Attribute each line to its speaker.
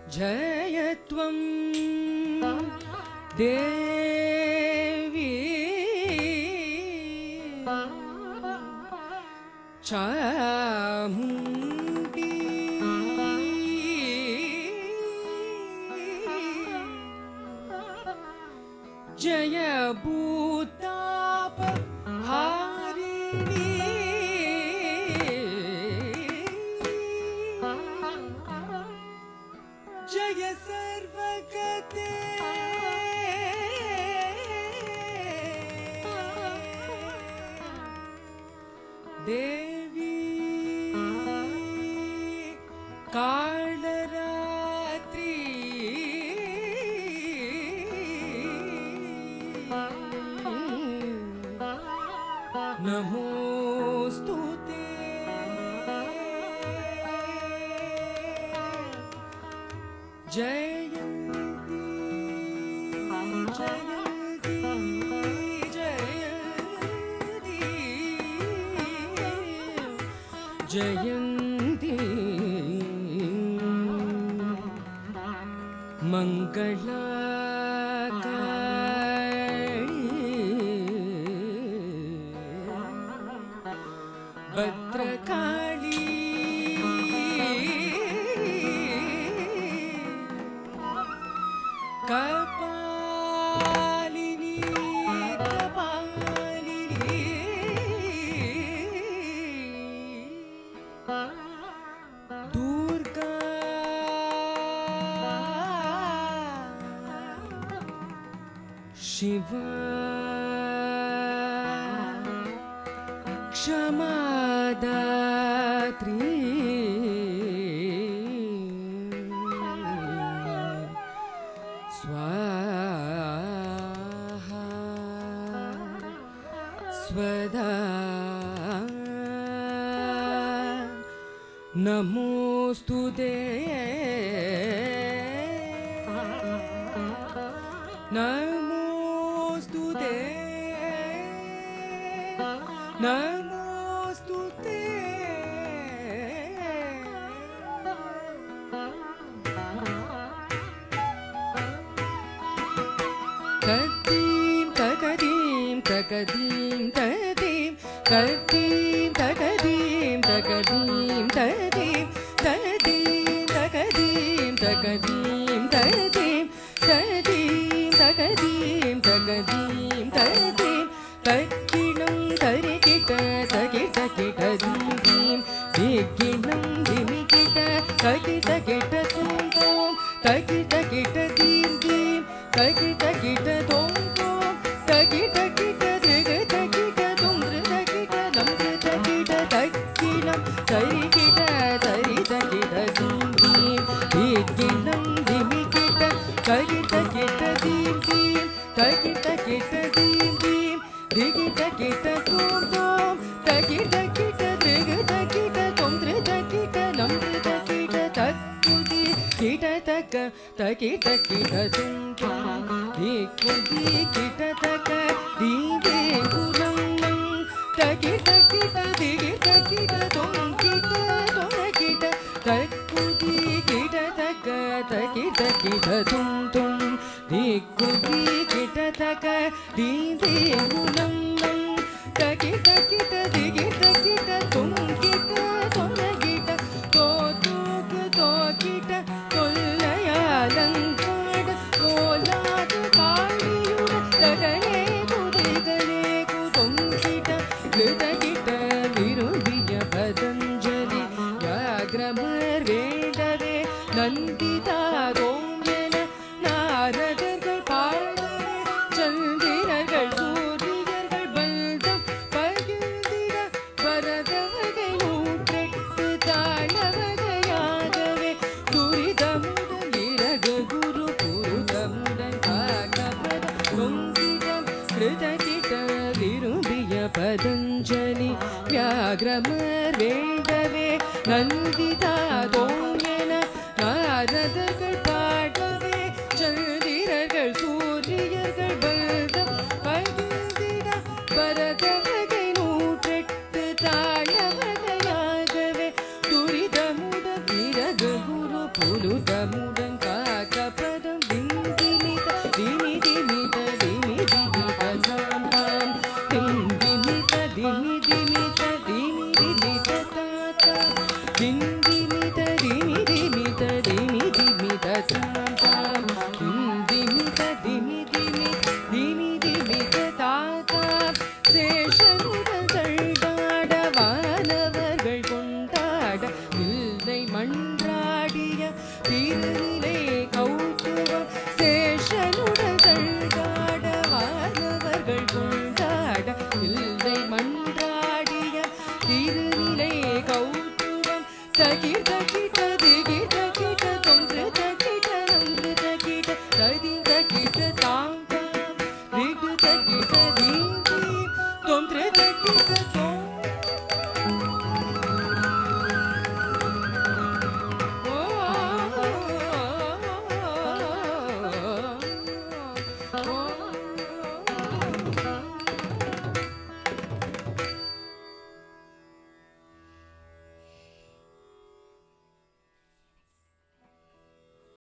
Speaker 1: जयत्वं देवी चामुण्डी जय भूताप हारिणी जय सर्वगते देवी कालरात्रि नमोस्तुते जयन्ती जयन्ती जयन्ती जयन्ती मंगलाकाली भद्रकाली कपालिनी कपालिनी दुर्गा शिवा क्षमादात्री स्वाहा स्वदा नमोस्तुते नमोस्तुते नमोस्तुते तदीं तकदीं तकदीं तदीं तदीं तकदीं तकदीं तदीं तदीं तकदीं तकदीं तदीं तदीं तकदीं तकदीं तदीं तक्किणं तरिकिट तकिट किट दीं दिक्किणं दिमिकिट तकिट किट तुं तुं तकिट किट दीं दीं तकिट किट तुं तुं तकिट किट दृग तकिट तुं दृग किट नं दृग किट तक्किणं तरिकिट तरित किट दीं दीं दिक्किणं दिमिकिट तकिट किट दीं दीं तकिट किट दीं दीं दिगिट किट तुं तुं तकिट किट दृग तकिट तुं दृग किट नं दृग किट तक्कुदि किट तक तकिट किट तुं तुं दिक्कुदि किट तक दीं दीं कुलं नं तकिट किट दिगिट किट तुं किट तुं किट तक्कुदि किट तक तकिट किट तुं तुं दिक्कुदि किट तक दीं दीं कुलं नं तकिट किट दिगिट किट तुं किट तुं किट तो तुक तो किट कोल्लयालंकाड कोलाद कालियुड तगने कुदिगने कुतुं किट कृत किट विरुदिय पतंजलि व्याघ्रमर वेदवे नंदिता रोम्यन नारदர்கள் பாடவே சந்திரர்கள் சூரியர்கள் பல்தம் பகிர்ந்திட பரதவகை நூற்றெட்டு தாழவகையாகவே துரிதமுடன் இறகு குரு புருதமுடன் காகபத தொங்கிடம் கிருதகிட விரும்பிய பதஞ்சலி வியாகிரமர் வேண்டவே நந்திதா தோயன நாரதர்கள் பாடவே சந்திரர்கள் சூரியர்கள் பல்தம் பகிர்ந்திட பரதவகை நூற்றெட்டு தாழவகையாகவே துரிதமுடன் இறகு குரு புருதமுடன் விண்ண